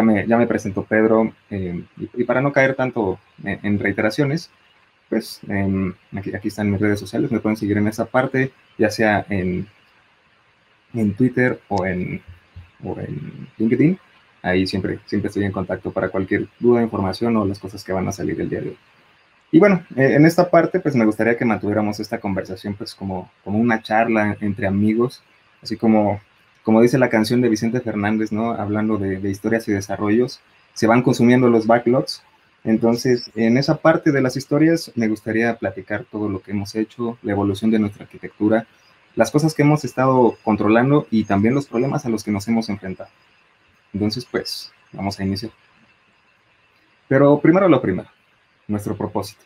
ya me presentó Pedro, y para no caer tanto en reiteraciones, pues aquí están mis redes sociales, me pueden seguir en esa parte, ya sea en Twitter o en LinkedIn. Ahí siempre estoy en contacto para cualquier duda, información o las cosas que van a salir el día de hoy. Y bueno, en esta parte pues me gustaría que mantuviéramos esta conversación pues como una charla entre amigos, así como dice la canción de Vicente Fernández, ¿no? Hablando de historias y desarrollos, se van consumiendo los backlogs. Entonces, en esa parte de las historias me gustaría platicar todo lo que hemos hecho, la evolución de nuestra arquitectura, las cosas que hemos estado controlando y también los problemas a los que nos hemos enfrentado. Entonces, pues, vamos a iniciar. Pero primero lo primero, nuestro propósito.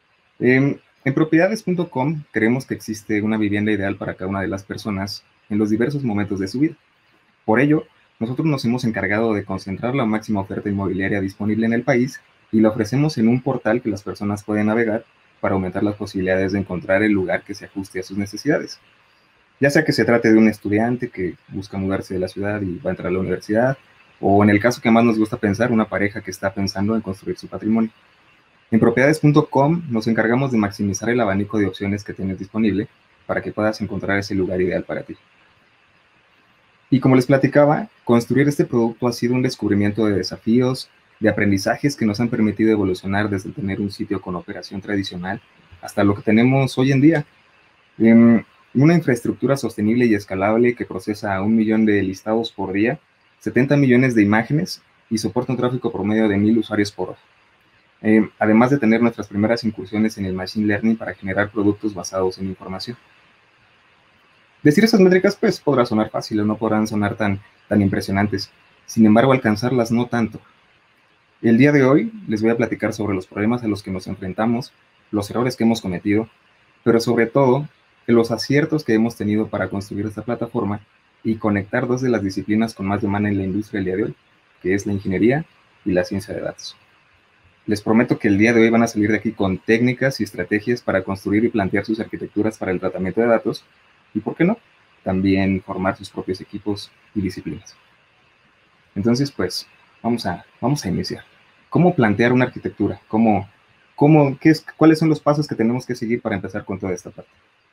En propiedades.com creemos que existe una vivienda ideal para cada una de las personas en los diversos momentos de su vida. Por ello, nosotros nos hemos encargado de concentrar la máxima oferta inmobiliaria disponible en el país y la ofrecemos en un portal que las personas pueden navegar para aumentar las posibilidades de encontrar el lugar que se ajuste a sus necesidades. Ya sea que se trate de un estudiante que busca mudarse de la ciudad y va a entrar a la universidad, o en el caso que más nos gusta pensar, una pareja que está pensando en construir su patrimonio. En propiedades.com nos encargamos de maximizar el abanico de opciones que tienes disponible para que puedas encontrar ese lugar ideal para ti. Y como les platicaba, construir este producto ha sido un descubrimiento de desafíos, de aprendizajes que nos han permitido evolucionar desde tener un sitio con operación tradicional hasta lo que tenemos hoy en día. Una infraestructura sostenible y escalable que procesa 1 millón de listados por día, 70 millones de imágenes y soporta un tráfico promedio de 1,000 usuarios por hora. Además de tener nuestras primeras incursiones en el Machine Learning para generar productos basados en información. Decir esas métricas pues podrá sonar fácil o no podrán sonar tan impresionantes, sin embargo alcanzarlas no tanto. El día de hoy les voy a platicar sobre los problemas a los que nos enfrentamos, los errores que hemos cometido, pero sobre todo los aciertos que hemos tenido para construir esta plataforma y conectar dos de las disciplinas con más demanda en la industria el día de hoy, que es la ingeniería y la ciencia de datos. Les prometo que el día de hoy van a salir de aquí con técnicas y estrategias para construir y plantear sus arquitecturas para el tratamiento de datos y, ¿por qué no?, también formar sus propios equipos y disciplinas. Entonces, pues, vamos a iniciar. ¿Cómo plantear una arquitectura? ¿Cuáles son los pasos que tenemos que seguir para empezar con toda esta parte?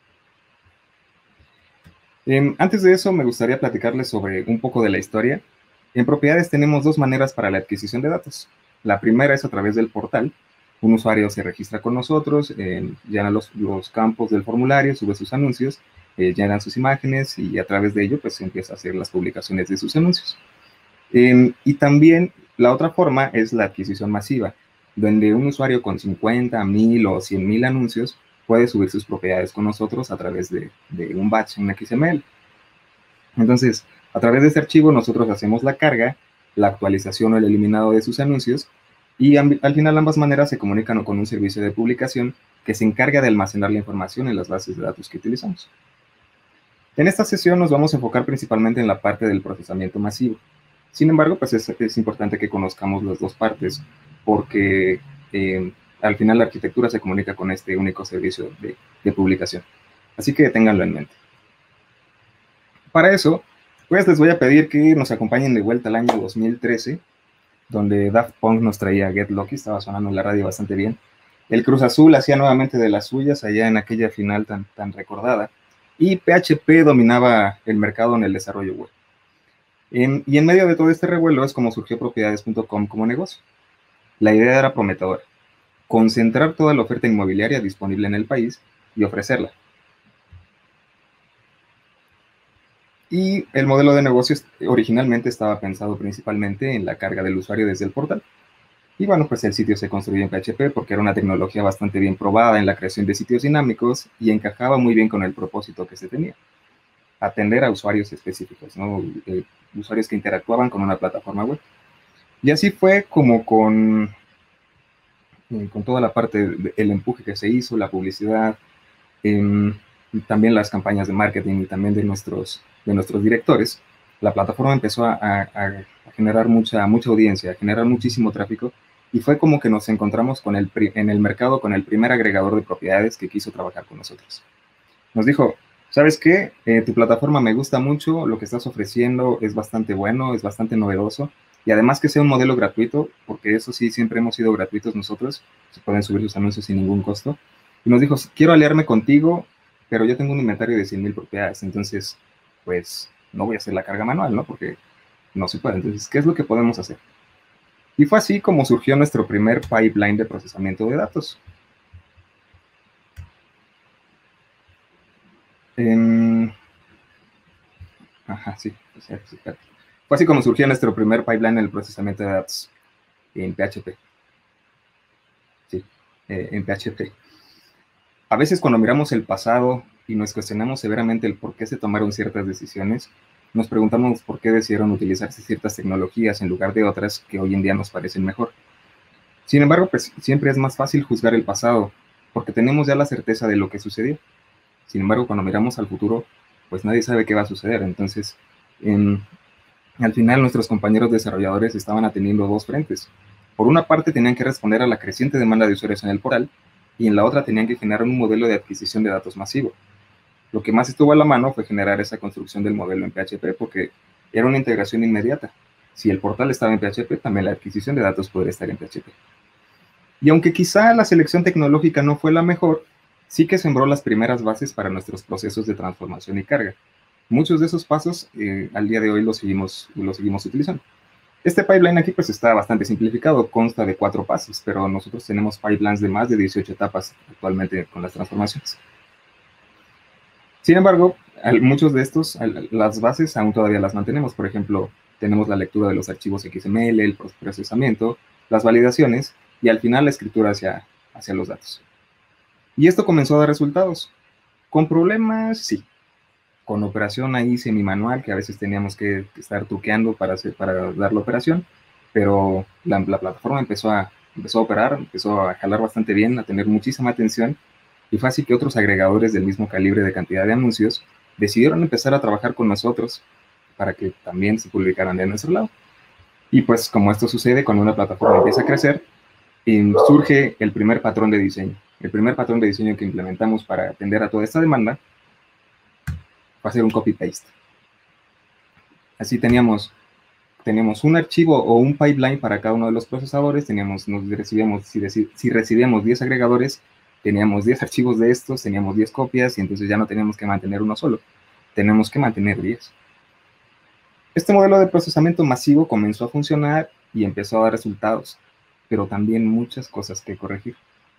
Antes de eso, me gustaría platicarles sobre un poco de la historia. En propiedades tenemos dos maneras para la adquisición de datos. La primera es a través del portal. Un usuario se registra con nosotros, llena los campos del formulario, sube sus anuncios, llenan sus imágenes y a través de ello pues empieza a hacer las publicaciones de sus anuncios. Y también la otra forma es la adquisición masiva, donde un usuario con 50, 1,000 o 100,000 anuncios puede subir sus propiedades con nosotros a través de un batch en XML. Entonces, a través de este archivo nosotros hacemos la carga, la actualización o el eliminado de sus anuncios y al final ambas maneras se comunican con un servicio de publicación que se encarga de almacenar la información en las bases de datos que utilizamos. En esta sesión nos vamos a enfocar principalmente en la parte del procesamiento masivo. Sin embargo, pues es importante que conozcamos las dos partes porque al final la arquitectura se comunica con este único servicio de publicación. Así que ténganlo en mente. Para eso, pues les voy a pedir que nos acompañen de vuelta al año 2013, donde Daft Punk nos traía Get Lucky, estaba sonando en la radio bastante bien. El Cruz Azul hacía nuevamente de las suyas allá en aquella final tan recordada, y PHP dominaba el mercado en el desarrollo web. Y en medio de todo este revuelo es como surgió propiedades.com como negocio. La idea era prometedora: concentrar toda la oferta inmobiliaria disponible en el país y ofrecerla. Y el modelo de negocios originalmente estaba pensado principalmente en la carga del usuario desde el portal. Y bueno, pues el sitio se construyó en PHP porque era una tecnología bastante bien probada en la creación de sitios dinámicos y encajaba muy bien con el propósito que se tenía: atender a usuarios específicos, ¿no? Usuarios que interactuaban con una plataforma web. Y así fue como con toda la parte del empuje que se hizo, la publicidad, y también las campañas de marketing y también de nuestros directores, la plataforma empezó a generar mucha audiencia, a generar muchísimo tráfico, y fue como que nos encontramos en el mercado con el primer agregador de propiedades que quiso trabajar con nosotros. Nos dijo: ¿sabes qué? Tu plataforma me gusta mucho, lo que estás ofreciendo es bastante bueno, es bastante novedoso, y además que sea un modelo gratuito, porque eso sí, siempre hemos sido gratuitos nosotros, se pueden subir sus anuncios sin ningún costo. Y nos dijo, quiero aliarme contigo, pero yo tengo un inventario de 100,000 propiedades, entonces, pues, no voy a hacer la carga manual, ¿no? Porque no se puede. Entonces, ¿qué es lo que podemos hacer? Y fue así como surgió nuestro primer pipeline de procesamiento de datos. En... Ajá, sí, sí, claro. Fue así como surgió nuestro primer pipeline en el procesamiento de datos en PHP. Sí, en PHP. A veces cuando miramos el pasado y nos cuestionamos severamente el por qué se tomaron ciertas decisiones, nos preguntamos por qué decidieron utilizarse ciertas tecnologías en lugar de otras que hoy en día nos parecen mejor. Sin embargo, pues siempre es más fácil juzgar el pasado, porque tenemos ya la certeza de lo que sucedió. Sin embargo, cuando miramos al futuro, pues nadie sabe qué va a suceder. Entonces, al final nuestros compañeros desarrolladores estaban atendiendo dos frentes. Por una parte tenían que responder a la creciente demanda de usuarios en el portal, y en la otra tenían que generar un modelo de adquisición de datos masivo. Lo que más estuvo a la mano fue generar esa construcción del modelo en PHP, porque era una integración inmediata. Si el portal estaba en PHP, también la adquisición de datos podría estar en PHP. Y aunque quizá la selección tecnológica no fue la mejor, sí que sembró las primeras bases para nuestros procesos de transformación y carga. Muchos de esos pasos al día de hoy los seguimos utilizando. Este pipeline aquí pues está bastante simplificado, consta de 4 pasos, pero nosotros tenemos pipelines de más de 18 etapas actualmente con las transformaciones. Sin embargo, muchos de estos, las bases aún todavía las mantenemos. Por ejemplo, tenemos la lectura de los archivos XML, el procesamiento, las validaciones y al final la escritura hacia los datos. Y esto comenzó a dar resultados. Con problemas, sí. Con operación ahí semi-manual, que a veces teníamos que estar truqueando para dar la operación, pero la plataforma empezó a operar, empezó a jalar bastante bien, a tener muchísima atención, y fue así que otros agregadores del mismo calibre de cantidad de anuncios decidieron empezar a trabajar con nosotros para que también se publicaran de nuestro lado. Y pues como esto sucede cuando una plataforma empieza a crecer, surge el primer patrón de diseño. El primer patrón de diseño que implementamos para atender a toda esta demanda va a ser un copy-paste. Así teníamos un archivo o un pipeline para cada uno de los procesadores, si recibíamos 10 agregadores, teníamos 10 archivos de estos, teníamos 10 copias, y entonces ya no teníamos que mantener uno solo, tenemos que mantener 10. Este modelo de procesamiento masivo comenzó a funcionar y empezó a dar resultados, pero también muchas cosas que corregir.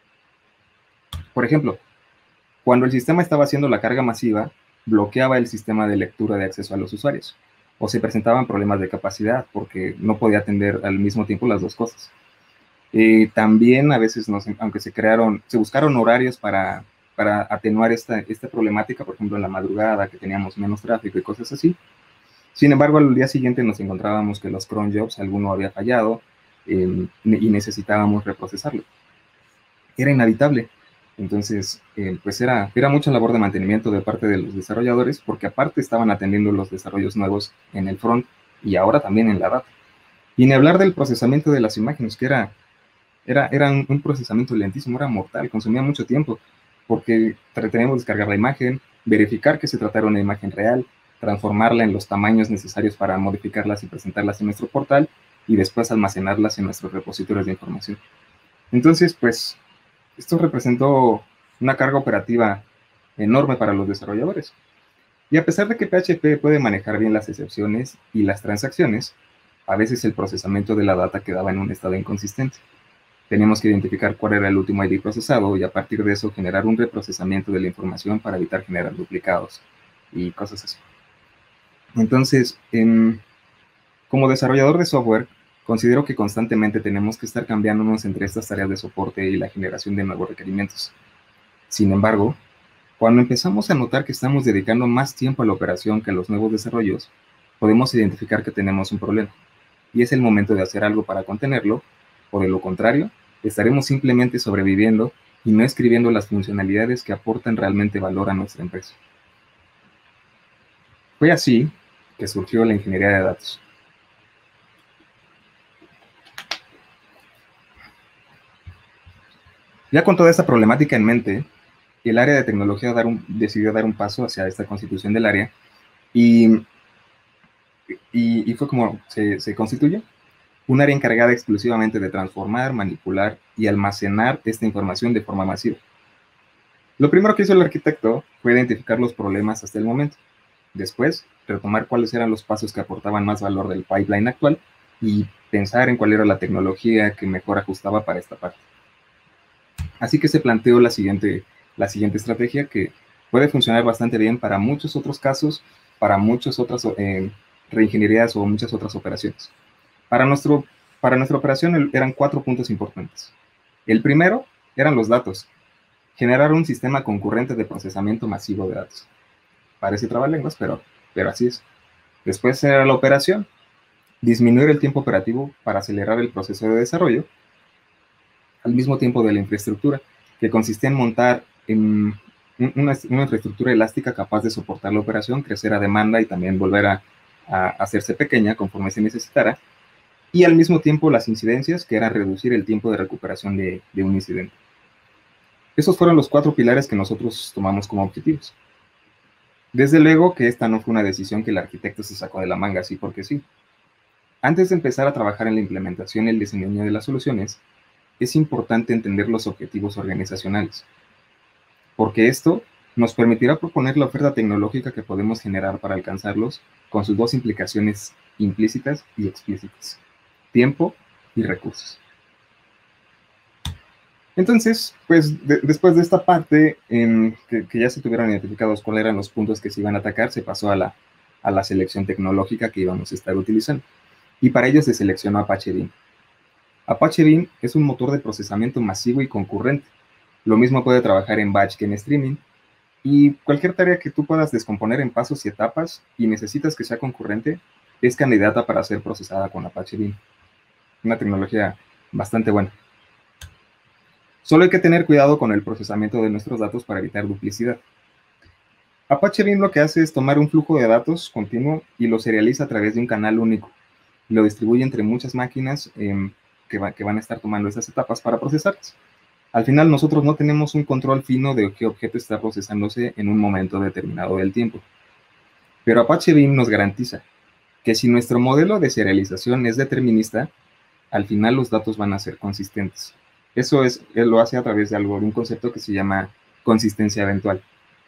Por ejemplo, cuando el sistema estaba haciendo la carga masiva, bloqueaba el sistema de lectura de acceso a los usuarios, o se presentaban problemas de capacidad porque no podía atender al mismo tiempo las dos cosas. También a veces, aunque se buscaron horarios para atenuar esta problemática, por ejemplo en la madrugada que teníamos menos tráfico y cosas así. Sin embargo, al día siguiente nos encontrábamos que los cron jobs, alguno había fallado y necesitábamos reprocesarlo. Era inevitable. Entonces, pues era mucha labor de mantenimiento de parte de los desarrolladores, porque aparte estaban atendiendo los desarrollos nuevos en el front y ahora también en la data. Y ni hablar del procesamiento de las imágenes, que era un procesamiento lentísimo, era mortal, consumía mucho tiempo, porque teníamos que descargar la imagen, verificar que se tratara una imagen real, transformarla en los tamaños necesarios para modificarlas y presentarlas en nuestro portal, y después almacenarlas en nuestros repositorios de información. Entonces, pues, esto representó una carga operativa enorme para los desarrolladores. Y a pesar de que PHP puede manejar bien las excepciones y las transacciones, a veces el procesamiento de la data quedaba en un estado inconsistente. Teníamos que identificar cuál era el último ID procesado y a partir de eso generar un reprocesamiento de la información para evitar generar duplicados y cosas así. Entonces, como desarrollador de software, considero que constantemente tenemos que estar cambiándonos entre estas tareas de soporte y la generación de nuevos requerimientos. Sin embargo, cuando empezamos a notar que estamos dedicando más tiempo a la operación que a los nuevos desarrollos, podemos identificar que tenemos un problema, y es el momento de hacer algo para contenerlo, o de lo contrario, estaremos simplemente sobreviviendo y no escribiendo las funcionalidades que aportan realmente valor a nuestra empresa. Fue así que surgió la ingeniería de datos. Ya con toda esta problemática en mente, el área de tecnología decidió dar un paso hacia esta constitución del área y fue como se constituyó un área encargada exclusivamente de transformar, manipular y almacenar esta información de forma masiva. Lo primero que hizo el arquitecto fue identificar los problemas hasta el momento. Después, retomar cuáles eran los pasos que aportaban más valor del pipeline actual y pensar en cuál era la tecnología que mejor ajustaba para esta parte. Así que se planteó la siguiente estrategia que puede funcionar bastante bien para muchos otros casos, para muchas otras reingenierías o muchas otras operaciones. Para nuestra operación eran 4 puntos importantes. El primero eran los datos. Generar un sistema concurrente de procesamiento masivo de datos. Parece trabalenguas, pero así es. Después era la operación. Disminuir el tiempo operativo para acelerar el proceso de desarrollo, al mismo tiempo de la infraestructura, que consistía en montar una infraestructura elástica capaz de soportar la operación, crecer a demanda y también volver a hacerse pequeña conforme se necesitara, y al mismo tiempo las incidencias, que era reducir el tiempo de recuperación de un incidente. Esos fueron los 4 pilares que nosotros tomamos como objetivos. Desde luego que esta no fue una decisión que el arquitecto se sacó de la manga así porque sí. Antes de empezar a trabajar en la implementación y el diseño de las soluciones, es importante entender los objetivos organizacionales, porque esto nos permitirá proponer la oferta tecnológica que podemos generar para alcanzarlos con sus 2 implicaciones implícitas y explícitas: tiempo y recursos. Entonces, pues después de esta parte, que ya se tuvieron identificados cuáles eran los puntos que se iban a atacar, se pasó a la selección tecnológica que íbamos a estar utilizando. Y para ello se seleccionó Apache Beam. Apache Beam es un motor de procesamiento masivo y concurrente. Lo mismo puede trabajar en batch que en streaming. Y cualquier tarea que tú puedas descomponer en pasos y etapas y necesitas que sea concurrente, es candidata para ser procesada con Apache Beam. Una tecnología bastante buena. Solo hay que tener cuidado con el procesamiento de nuestros datos para evitar duplicidad. Apache Beam lo que hace es tomar un flujo de datos continuo y lo serializa a través de un canal único. Lo distribuye entre muchas máquinas que van a estar tomando esas etapas para procesarlas. Al final nosotros no tenemos un control fino de qué objeto está procesándose en un momento determinado del tiempo. Pero Apache Beam nos garantiza que si nuestro modelo de serialización es determinista, al final los datos van a ser consistentes. Eso él lo hace a través de un concepto que se llama consistencia eventual.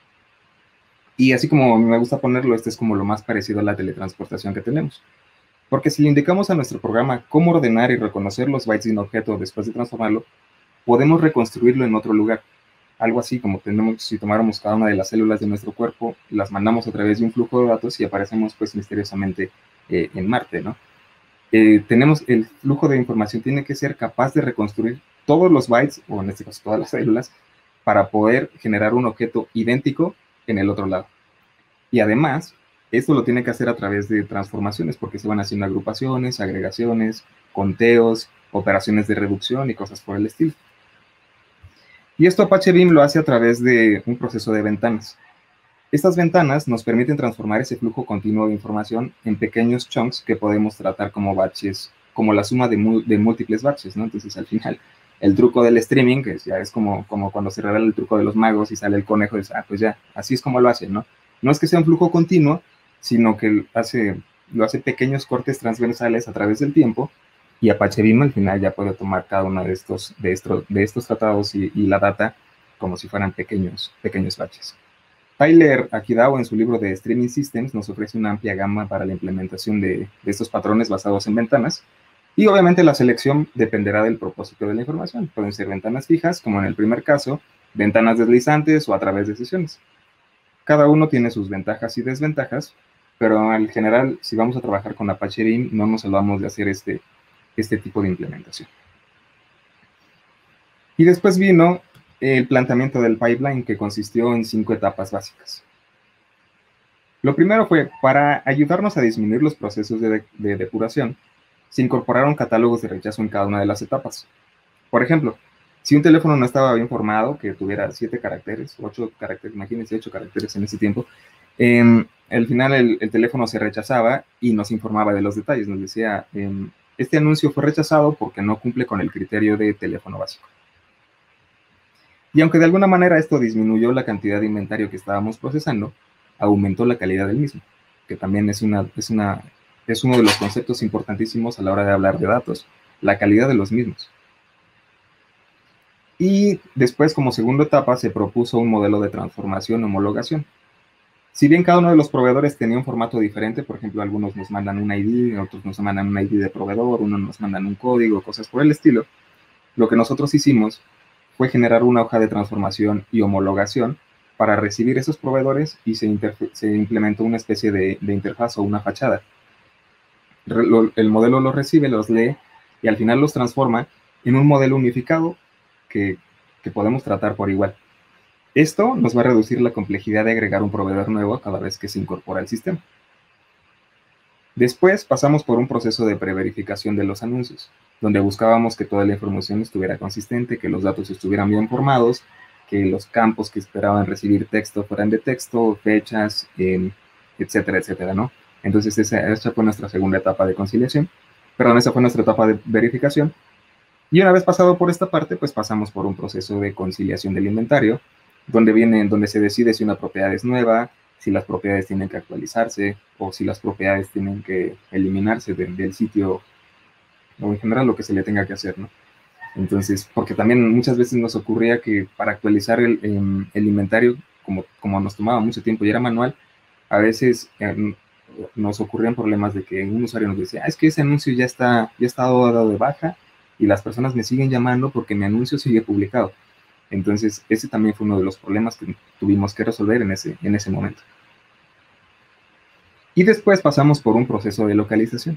Y así como me gusta ponerlo, este es como lo más parecido a la teletransportación que tenemos. Porque si le indicamos a nuestro programa cómo ordenar y reconocer los bytes de un objeto después de transformarlo, podemos reconstruirlo en otro lugar. Algo así como si tomáramos cada una de las células de nuestro cuerpo, las mandamos a través de un flujo de datos y aparecemos pues misteriosamente en Marte, ¿no? Tenemos el flujo de información, tiene que ser capaz de reconstruir todos los bytes, o en este caso todas las células, para poder generar un objeto idéntico en el otro lado. Y además, esto lo tiene que hacer a través de transformaciones, porque se van haciendo agrupaciones, agregaciones, conteos, operaciones de reducción y cosas por el estilo. Y esto Apache Beam lo hace a través de un proceso de ventanas. Estas ventanas nos permiten transformar ese flujo continuo de información en pequeños chunks que podemos tratar como batches, como la suma de múltiples batches, ¿no? Entonces, al final, el truco del streaming, que ya es como cuando se revela el truco de los magos y sale el conejo, y dice, pues ya, así es como lo hacen, ¿no? No es que sea un flujo continuo, sino que lo hace pequeños cortes transversales a través del tiempo, y Apache Beam al final ya puede tomar cada uno de estos tratados y la data como si fueran pequeños batches. Tyler Akidao, en su libro de Streaming Systems, nos ofrece una amplia gama para la implementación de estos patrones basados en ventanas. Y obviamente la selección dependerá del propósito de la información. Pueden ser ventanas fijas, como en el primer caso, ventanas deslizantes o a través de sesiones. Cada uno tiene sus ventajas y desventajas, pero en general, si vamos a trabajar con Apache Beam, no nos salvamos de hacer este tipo de implementación. Y después vino el planteamiento del pipeline, que consistió en 5 etapas básicas. Lo primero fue, para ayudarnos a disminuir los procesos de depuración, se incorporaron catálogos de rechazo en cada una de las etapas. Por ejemplo, si un teléfono no estaba bien formado, que tuviera 7 caracteres, 8 caracteres, imagínense 8 caracteres en ese tiempo, al final el teléfono se rechazaba y nos informaba de los detalles. Nos decía, este anuncio fue rechazado porque no cumple con el criterio de teléfono básico. Y aunque de alguna manera esto disminuyó la cantidad de inventario que estábamos procesando, aumentó la calidad del mismo, que también es uno de los conceptos importantísimos a la hora de hablar de datos, la calidad de los mismos. Y después, como segunda etapa, se propuso un modelo de transformación-homologación. Si bien cada uno de los proveedores tenía un formato diferente, por ejemplo, algunos nos mandan un ID, otros nos mandan un ID de proveedor, unos nos mandan un código, cosas por el estilo, lo que nosotros hicimos fue generar una hoja de transformación y homologación para recibir esos proveedores y se implementó una especie de interfaz o una fachada. El modelo los recibe, los lee y al final los transforma en un modelo unificado que podemos tratar por igual. Esto nos va a reducir la complejidad de agregar un proveedor nuevo cada vez que se incorpora al sistema. Después pasamos por un proceso de preverificación de los anuncios, donde buscábamos que toda la información estuviera consistente, que los datos estuvieran bien formados, que los campos que esperaban recibir texto fueran de texto, fechas, etcétera, etcétera, ¿no? Entonces esa fue nuestra segunda etapa de conciliación, perdón, esa fue nuestra etapa de verificación. Y una vez pasado por esta parte, pues pasamos por un proceso de conciliación del inventario, donde se decide si una propiedad es nueva, si las propiedades tienen que actualizarse o si las propiedades tienen que eliminarse del sitio o en general lo que se le tenga que hacer, ¿no? Entonces, porque también muchas veces nos ocurría que para actualizar el inventario, como nos tomaba mucho tiempo y era manual, a veces nos ocurrían problemas de que un usuario nos decía, es que ese anuncio ya está dado de baja y las personas me siguen llamando porque mi anuncio sigue publicado. Entonces, ese también fue uno de los problemas que tuvimos que resolver en ese momento. Y después pasamos por un proceso de localización.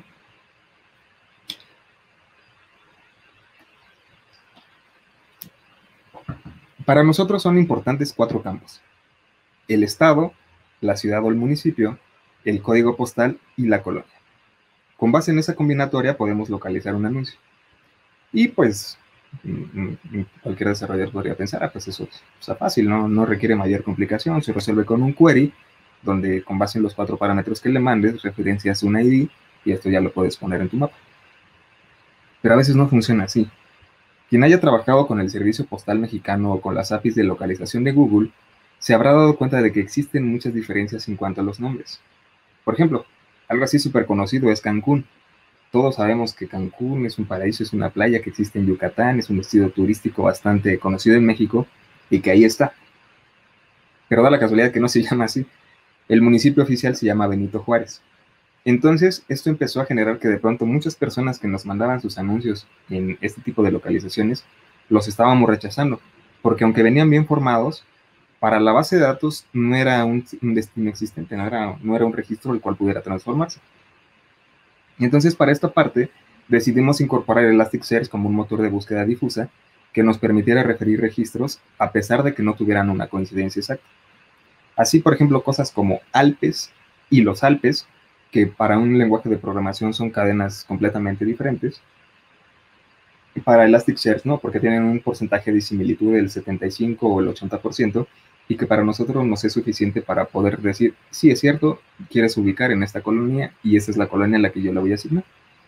Para nosotros son importantes 4 campos: el estado, la ciudad o el municipio, el código postal y la colonia. Con base en esa combinatoria podemos localizar un anuncio. Y pues cualquier desarrollador podría pensar, pues eso está fácil, no requiere mayor complicación, se resuelve con un query, donde con base en los 4 parámetros que le mandes, referencias un ID, y esto ya lo puedes poner en tu mapa. Pero a veces no funciona así. Quien haya trabajado con el servicio postal mexicano o con las APIs de localización de Google, se habrá dado cuenta de que existen muchas diferencias en cuanto a los nombres. Por ejemplo, algo así súper conocido es Cancún. Todos sabemos que Cancún es un paraíso, es una playa que existe en Yucatán, es un destino turístico bastante conocido en México y que ahí está. Pero da la casualidad que no se llama así. El municipio oficial se llama Benito Juárez. Entonces, esto empezó a generar que de pronto muchas personas que nos mandaban sus anuncios en este tipo de localizaciones, los estábamos rechazando, porque aunque venían bien formados, para la base de datos no era un destino existente, no era un registro el cual pudiera transformarse. Y entonces, para esta parte, decidimos incorporar Elasticsearch como un motor de búsqueda difusa que nos permitiera referir registros a pesar de que no tuvieran una coincidencia exacta. Así, por ejemplo, cosas como Alpes y los Alpes, que para un lenguaje de programación son cadenas completamente diferentes, y para Elasticsearch no, porque tienen un porcentaje de similitud del 75 o el 80%, y que para nosotros nos es suficiente para poder decir, sí, es cierto, quieres ubicar en esta colonia, y esta es la colonia en la que yo la voy a asignar.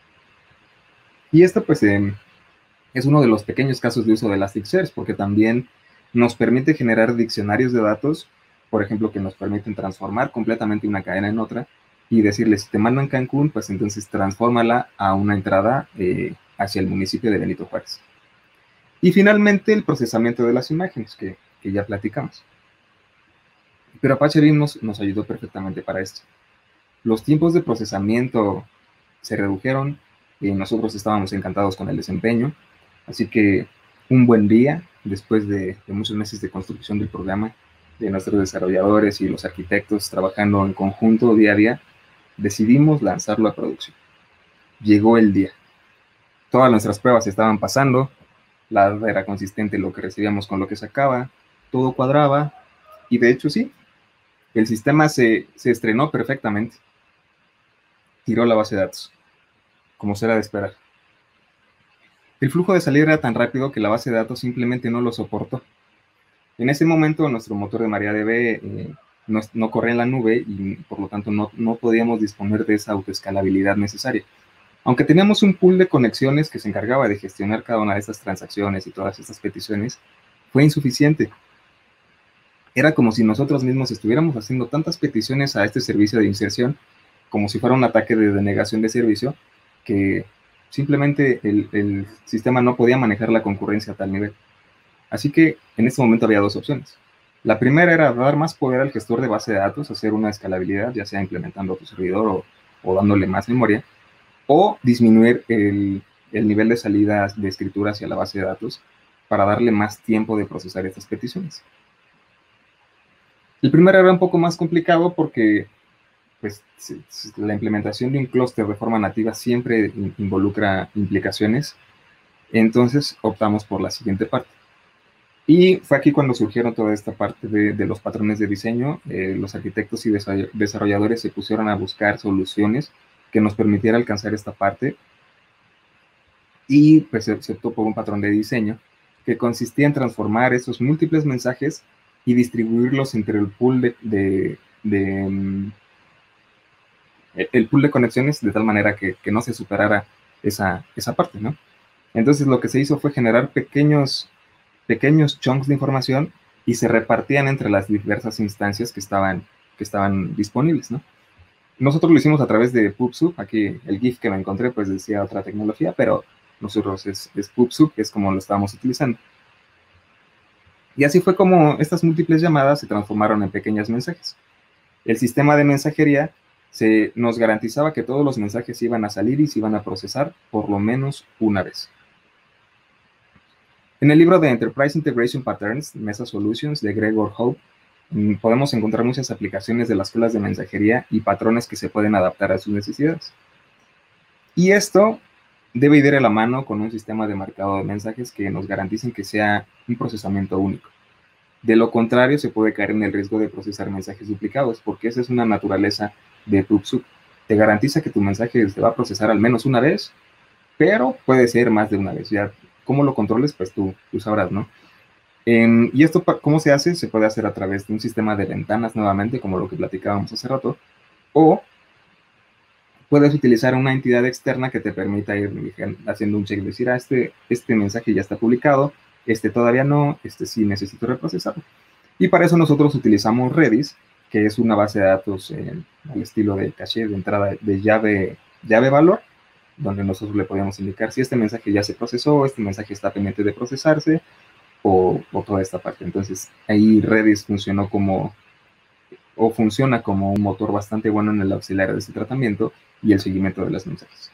Y esto, pues, es uno de los pequeños casos de uso de Elasticsearch, porque también nos permite generar diccionarios de datos, por ejemplo, que nos permiten transformar completamente una cadena en otra, y decirle, si te mandan Cancún, pues entonces transfórmala a una entrada hacia el municipio de Benito Juárez. Y finalmente, el procesamiento de las imágenes, que ya platicamos. Pero Apache Beam nos ayudó perfectamente para esto. Los tiempos de procesamiento se redujeron y nosotros estábamos encantados con el desempeño. Así que un buen día, después de muchos meses de construcción del programa, de nuestros desarrolladores y los arquitectos trabajando en conjunto día a día, decidimos lanzarlo a producción. Llegó el día. Todas nuestras pruebas estaban pasando, la data era consistente lo que recibíamos con lo que sacaba, todo cuadraba, y de hecho sí, el sistema se estrenó perfectamente. Tiró la base de datos, como se era de esperar. El flujo de salida era tan rápido que la base de datos simplemente no lo soportó. En ese momento nuestro motor de MariaDB no corría en la nube y por lo tanto no podíamos disponer de esa autoescalabilidad necesaria. Aunque teníamos un pool de conexiones que se encargaba de gestionar cada una de estas transacciones y todas estas peticiones, fue insuficiente. Era como si nosotros mismos estuviéramos haciendo tantas peticiones a este servicio de inserción, como si fuera un ataque de denegación de servicio, que simplemente el sistema no podía manejar la concurrencia a tal nivel. Así que en este momento había dos opciones. La primera era dar más poder al gestor de base de datos, hacer una escalabilidad, ya sea implementando tu servidor o dándole más memoria, o disminuir el nivel de salida de escritura hacia la base de datos para darle más tiempo de procesar estas peticiones. El primero era un poco más complicado porque pues, la implementación de un clúster de forma nativa siempre involucra implicaciones. Entonces optamos por la siguiente parte. Y fue aquí cuando surgieron toda esta parte de los patrones de diseño. Los arquitectos y desarrolladores se pusieron a buscar soluciones que nos permitieran alcanzar esta parte. Y pues se optó por un patrón de diseño que consistía en transformar esos múltiples mensajes y distribuirlos entre el pool el pool de conexiones de tal manera que no se superara esa parte, ¿no? Entonces lo que se hizo fue generar pequeños chunks de información y se repartían entre las diversas instancias que estaban disponibles, ¿no? Nosotros lo hicimos a través de PubSub. Aquí el GIF que me encontré pues decía otra tecnología, pero nosotros es PubSub, que es como lo estábamos utilizando. Y así fue como estas múltiples llamadas se transformaron en pequeños mensajes. El sistema de mensajería nos garantizaba que todos los mensajes iban a salir y se iban a procesar por lo menos una vez. En el libro de Enterprise Integration Patterns, Mesa Solutions, de Gregor Hope, podemos encontrar muchas aplicaciones de las colas de mensajería y patrones que se pueden adaptar a sus necesidades. Y esto debe ir de la mano con un sistema de marcado de mensajes que nos garanticen que sea un procesamiento único. De lo contrario, se puede caer en el riesgo de procesar mensajes duplicados, porque esa es una naturaleza de PubSub. Te garantiza que tu mensaje se va a procesar al menos una vez, pero puede ser más de una vez. Ya, ¿cómo lo controles? Pues tú sabrás, ¿no? Y esto, ¿cómo se hace? Se puede hacer a través de un sistema de ventanas nuevamente, como lo que platicábamos hace rato, o puedes utilizar una entidad externa que te permita ir haciendo un check, decir, este mensaje ya está publicado, este todavía no, este sí necesito reprocesarlo. Y para eso nosotros utilizamos Redis, que es una base de datos al estilo de caché de entrada de llave valor, donde nosotros le podemos indicar si este mensaje ya se procesó, este mensaje está pendiente de procesarse, o toda esta parte. Entonces ahí Redis funciona como un motor bastante bueno en el auxiliar de ese tratamiento y el seguimiento de los mensajes.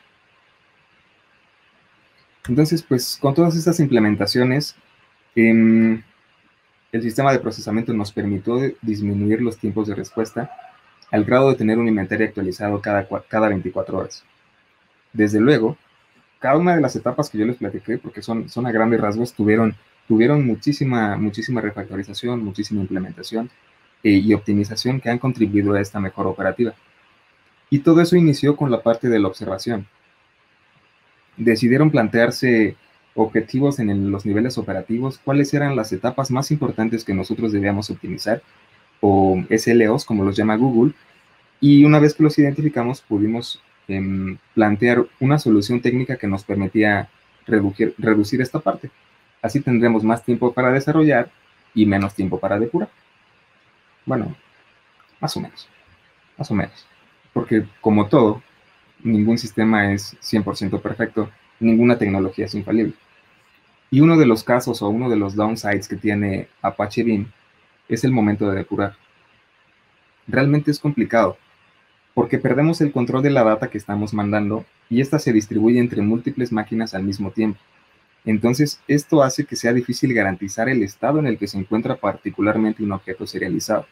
Entonces, pues con todas estas implementaciones, el sistema de procesamiento nos permitió disminuir los tiempos de respuesta al grado de tener un inventario actualizado cada 24 horas. Desde luego, cada una de las etapas que yo les platiqué, porque son a grandes rasgos, tuvieron muchísima refactorización, muchísima implementación y optimización que han contribuido a esta mejora operativa. Y todo eso inició con la parte de la observación. Decidieron plantearse objetivos en los niveles operativos, cuáles eran las etapas más importantes que nosotros debíamos optimizar, o SLOs, como los llama Google, y una vez que los identificamos, pudimos plantear una solución técnica que nos permitía reducir esta parte. Así tendremos más tiempo para desarrollar y menos tiempo para depurar. Bueno, más o menos. Porque como todo, ningún sistema es 100% perfecto, ninguna tecnología es infalible. Y uno de los casos o uno de los downsides que tiene Apache Beam es el momento de depurar. Realmente es complicado, porque perdemos el control de la data que estamos mandando y esta se distribuye entre múltiples máquinas al mismo tiempo. Entonces, esto hace que sea difícil garantizar el estado en el que se encuentra particularmente un objeto serializado.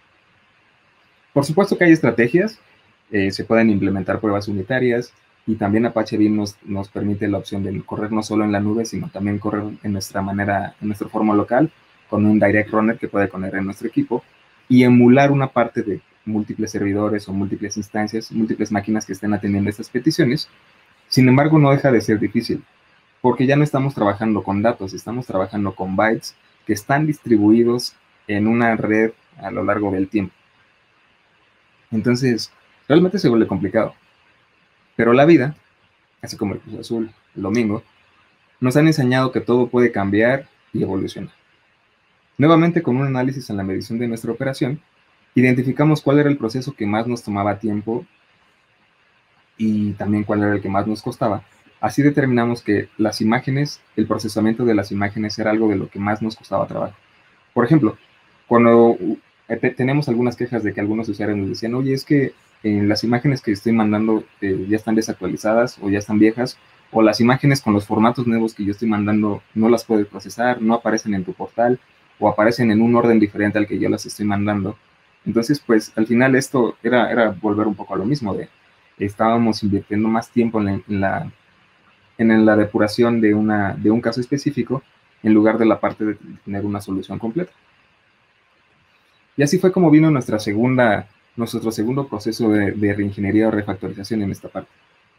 Por supuesto que hay estrategias, se pueden implementar pruebas unitarias y también Apache Beam nos permite la opción de correr no solo en la nube, sino también correr en nuestro forma local con un direct runner que puede correr en nuestro equipo y emular una parte de múltiples servidores o múltiples instancias, múltiples máquinas que estén atendiendo estas peticiones. Sin embargo, no deja de ser difícil, porque ya no estamos trabajando con datos, estamos trabajando con bytes que están distribuidos en una red a lo largo del tiempo. Entonces, realmente se vuelve complicado. Pero la vida, así como el Cruz Azul, el domingo, nos han enseñado que todo puede cambiar y evolucionar. Nuevamente, con un análisis en la medición de nuestra operación, identificamos cuál era el proceso que más nos tomaba tiempo y también cuál era el que más nos costaba. Así determinamos que las imágenes, el procesamiento de las imágenes era algo de lo que más nos costaba trabajo. Por ejemplo, cuando tenemos algunas quejas de que algunos usuarios nos decían, oye, es que las imágenes que estoy mandando ya están desactualizadas o ya están viejas, o las imágenes con los formatos nuevos que yo estoy mandando no las puedes procesar, no aparecen en tu portal o aparecen en un orden diferente al que yo las estoy mandando. Entonces, pues al final esto era volver un poco a lo mismo, de estábamos invirtiendo más tiempo en la depuración de un caso específico en lugar de la parte de tener una solución completa. Y así fue como vino nuestro segundo proceso de reingeniería o refactorización en esta parte.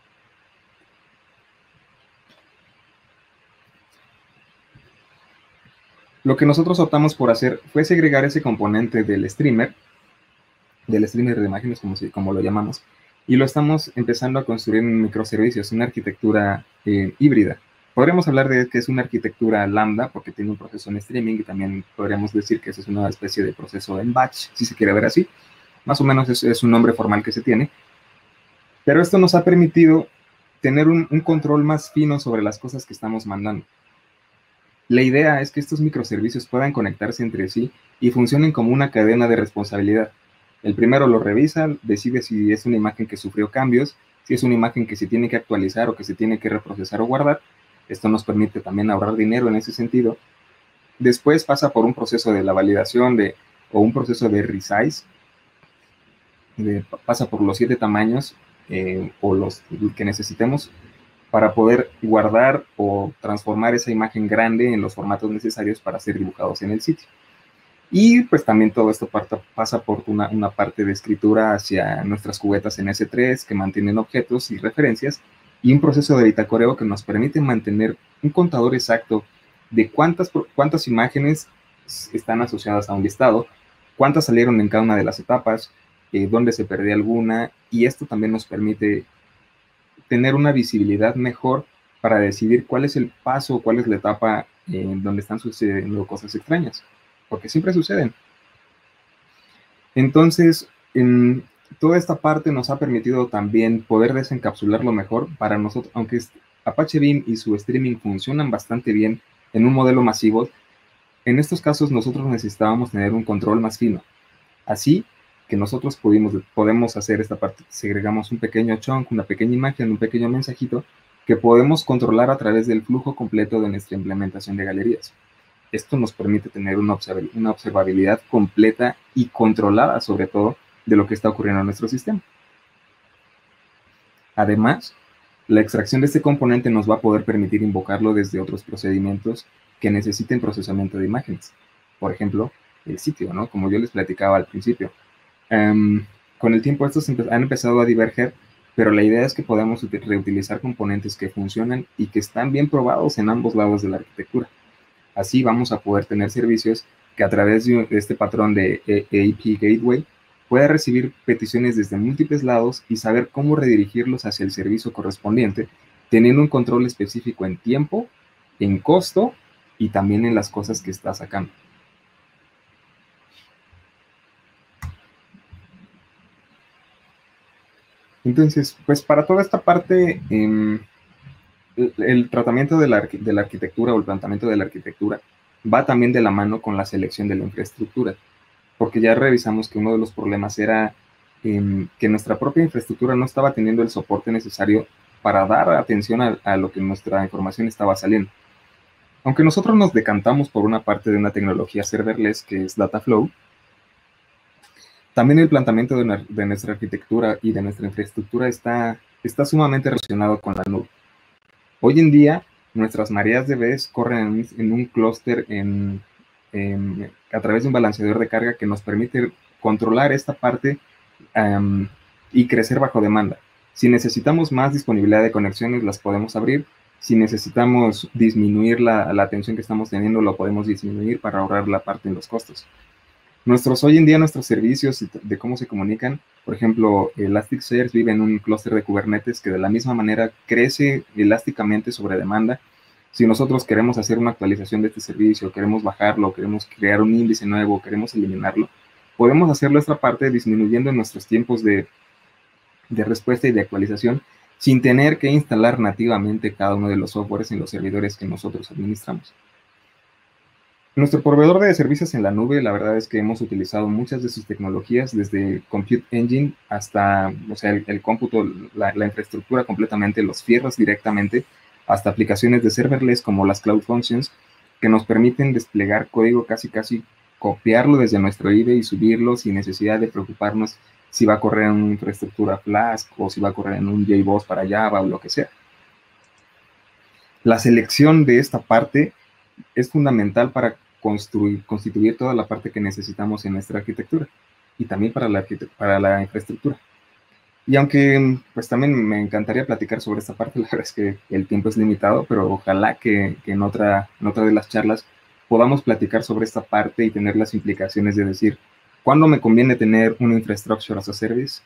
Lo que nosotros optamos por hacer fue segregar ese componente del streamer de imágenes, como lo llamamos, y lo estamos empezando a construir en microservicios, una arquitectura híbrida. Podríamos hablar de que es una arquitectura lambda, porque tiene un proceso en streaming, y también podríamos decir que es una especie de proceso en batch, si se quiere ver así. Más o menos es un nombre formal que se tiene. Pero esto nos ha permitido tener un control más fino sobre las cosas que estamos mandando. La idea es que estos microservicios puedan conectarse entre sí y funcionen como una cadena de responsabilidad. El primero lo revisa, decide si es una imagen que sufrió cambios, si es una imagen que se tiene que actualizar o que se tiene que reprocesar o guardar. Esto nos permite también ahorrar dinero en ese sentido. Después pasa por un proceso de la validación o un proceso de resize. Pasa por los 7 tamaños o los que necesitemos para poder guardar o transformar esa imagen grande en los formatos necesarios para ser dibujados en el sitio. Y pues también todo esto pasa por una parte de escritura hacia nuestras cubetas en S3 que mantienen objetos y referencias, y un proceso de bitacoreo que nos permite mantener un contador exacto de cuántas imágenes están asociadas a un listado, cuántas salieron en cada una de las etapas, dónde se perdió alguna, y esto también nos permite tener una visibilidad mejor para decidir cuál es el paso, cuál es la etapa en donde están sucediendo cosas extrañas, porque siempre suceden. Entonces, toda esta parte nos ha permitido también poder desencapsularlo mejor para nosotros, aunque Apache Beam y su streaming funcionan bastante bien en un modelo masivo, en estos casos nosotros necesitábamos tener un control más fino. Así que nosotros podemos hacer esta parte, segregamos un pequeño chunk, una pequeña imagen, un pequeño mensajito que podemos controlar a través del flujo completo de nuestra implementación de galerías. Esto nos permite tener una observabilidad completa y controlada, sobre todo, de lo que está ocurriendo en nuestro sistema. Además, la extracción de este componente nos va a poder permitir invocarlo desde otros procedimientos que necesiten procesamiento de imágenes. Por ejemplo, el sitio, ¿no? Como yo les platicaba al principio. Con el tiempo estos han empezado a diverger, pero la idea es que podamos reutilizar componentes que funcionan y que están bien probados en ambos lados de la arquitectura. Así vamos a poder tener servicios que a través de este patrón de AP Gateway pueda recibir peticiones desde múltiples lados y saber cómo redirigirlos hacia el servicio correspondiente, teniendo un control específico en tiempo, en costo y también en las cosas que está sacando. Entonces, pues para toda esta parte, el tratamiento de la arquitectura o el planteamiento de la arquitectura va también de la mano con la selección de la infraestructura, porque ya revisamos que uno de los problemas era que nuestra propia infraestructura no estaba teniendo el soporte necesario para dar atención a lo que nuestra información estaba saliendo. Aunque nosotros nos decantamos por una parte de una tecnología serverless que es Dataflow, también el planteamiento de nuestra arquitectura y de nuestra infraestructura está sumamente relacionado con la nube. Hoy en día, nuestras mareas de DBs corren en un clúster a través de un balanceador de carga que nos permite controlar esta parte y crecer bajo demanda. Si necesitamos más disponibilidad de conexiones, las podemos abrir. Si necesitamos disminuir la atención que estamos teniendo, lo podemos disminuir para ahorrar la parte en los costos. Hoy en día nuestros servicios de cómo se comunican, por ejemplo, Elasticsearch vive en un clúster de Kubernetes que de la misma manera crece elásticamente sobre demanda Si nosotros queremos hacer una actualización de este servicio, queremos bajarlo, queremos crear un índice nuevo, queremos eliminarlo, podemos hacer nuestra parte disminuyendo nuestros tiempos de respuesta y de actualización sin tener que instalar nativamente cada uno de los softwares en los servidores que nosotros administramos. Nuestro proveedor de servicios en la nube, la verdad es que hemos utilizado muchas de sus tecnologías, desde Compute Engine hasta, o sea, el cómputo, la infraestructura completamente, los fierros directamente, hasta aplicaciones de serverless como las Cloud Functions, que nos permiten desplegar código casi copiarlo desde nuestro IDE y subirlo sin necesidad de preocuparnos si va a correr en una infraestructura Flask o si va a correr en un JBoss para Java o lo que sea. La selección de esta parte es fundamental para constituir toda la parte que necesitamos en nuestra arquitectura y también para la infraestructura. Y aunque pues también me encantaría platicar sobre esta parte, la verdad es que el tiempo es limitado, pero ojalá que en otra de las charlas podamos platicar sobre esta parte y tener las implicaciones de decir, ¿cuándo me conviene tener una infrastructure as a service?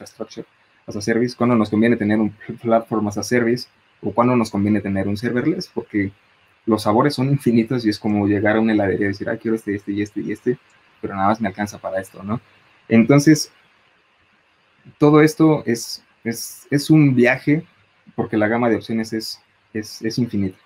¿Cuándo nos conviene tener un platform as a service? ¿O cuándo nos conviene tener un serverless? Porque los sabores son infinitos y es como llegar a una heladería y decir, quiero este, pero nada más me alcanza para esto, ¿no? Entonces, todo esto es un viaje porque la gama de opciones es infinita.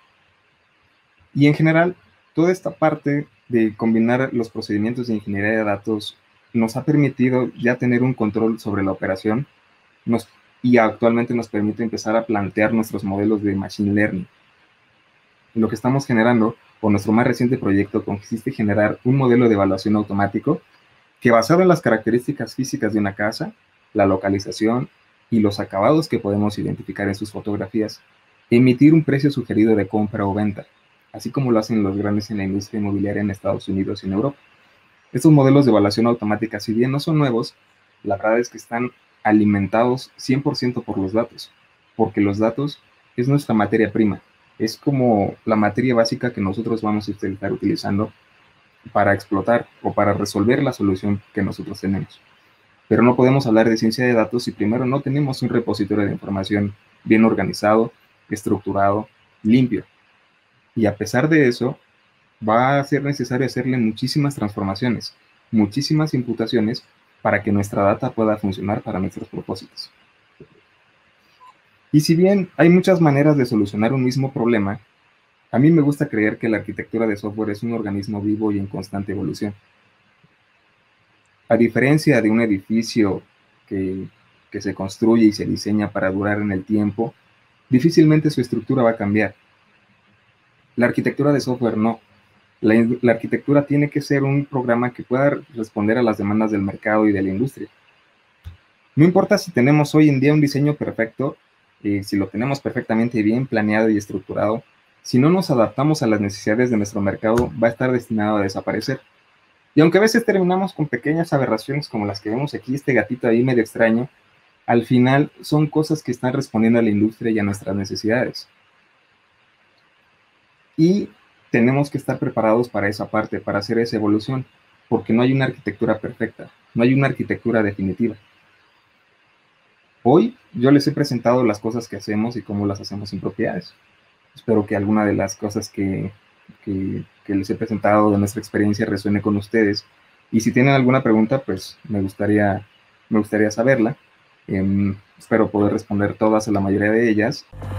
Y en general, toda esta parte de combinar los procedimientos de ingeniería de datos nos ha permitido ya tener un control sobre la operación y actualmente nos permite empezar a plantear nuestros modelos de machine learning. Lo que estamos generando, o nuestro más reciente proyecto, consiste en generar un modelo de evaluación automático que, basado en las características físicas de una casa, la localización y los acabados que podemos identificar en sus fotografías, emitir un precio sugerido de compra o venta, así como lo hacen los grandes en la industria inmobiliaria en Estados Unidos y en Europa. Estos modelos de evaluación automática, si bien no son nuevos, la verdad es que están alimentados 100% por los datos, porque los datos es nuestra materia prima. Es como la materia básica que nosotros vamos a estar utilizando para explotar o para resolver la solución que nosotros tenemos. Pero no podemos hablar de ciencia de datos si primero no tenemos un repositorio de información bien organizado, estructurado, limpio. Y a pesar de eso, va a ser necesario hacerle muchísimas transformaciones, muchísimas imputaciones para que nuestra data pueda funcionar para nuestros propósitos. Y si bien hay muchas maneras de solucionar un mismo problema, a mí me gusta creer que la arquitectura de software es un organismo vivo y en constante evolución. A diferencia de un edificio que se construye y se diseña para durar en el tiempo, difícilmente su estructura va a cambiar. La arquitectura de software no. La arquitectura tiene que ser un programa que pueda responder a las demandas del mercado y de la industria. No importa si tenemos hoy en día un diseño perfecto, si lo tenemos perfectamente bien planeado y estructurado, si no nos adaptamos a las necesidades de nuestro mercado, va a estar destinado a desaparecer. Y aunque a veces terminamos con pequeñas aberraciones como las que vemos aquí, este gatito ahí medio extraño, al final son cosas que están respondiendo a la industria y a nuestras necesidades. Y tenemos que estar preparados para esa parte, para hacer esa evolución, porque no hay una arquitectura perfecta, no hay una arquitectura definitiva. Hoy yo les he presentado las cosas que hacemos y cómo las hacemos en propiedades. Espero que alguna de las cosas que les he presentado de nuestra experiencia resuene con ustedes. Y si tienen alguna pregunta, pues me gustaría saberla. Espero poder responder todas o la mayoría de ellas.